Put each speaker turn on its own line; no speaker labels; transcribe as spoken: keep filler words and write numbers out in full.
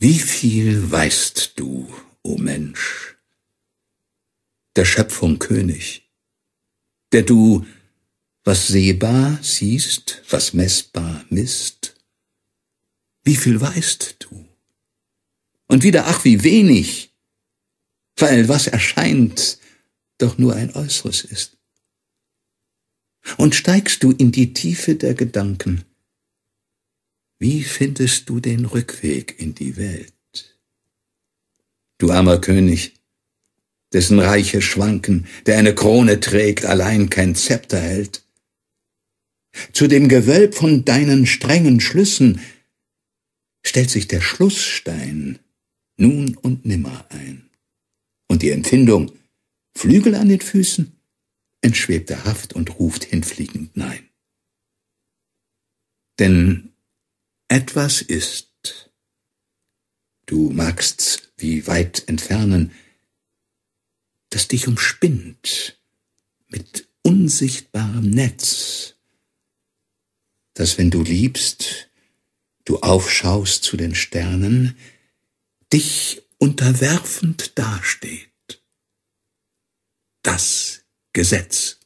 Wie viel weißt du, o Mensch, der Schöpfung König, der du, was sehbar siehst, was messbar misst? Wie viel weißt du? Und wieder, ach, wie wenig, weil was erscheint, doch nur ein Äußeres ist. Und steigst du in die Tiefe der Gedanken, wie findest du den Rückweg in die Welt? Du armer König, dessen Reiche schwanken, der eine Krone trägt, allein kein Zepter hält. Zu dem Gewölb von deinen strengen Schlüssen stellt sich der Schlussstein nun und nimmer ein. Und die Empfindung, Flügel an den Füßen, entschwebt der Haft und ruft hinfliegend Nein. Denn etwas ist, du magst's wie weit entfernen, das dich umspinnt mit unsichtbarem Netz, das, wenn du liebst, du aufschaust zu den Sternen, dich unterwerfend dasteht. Das Gesetz.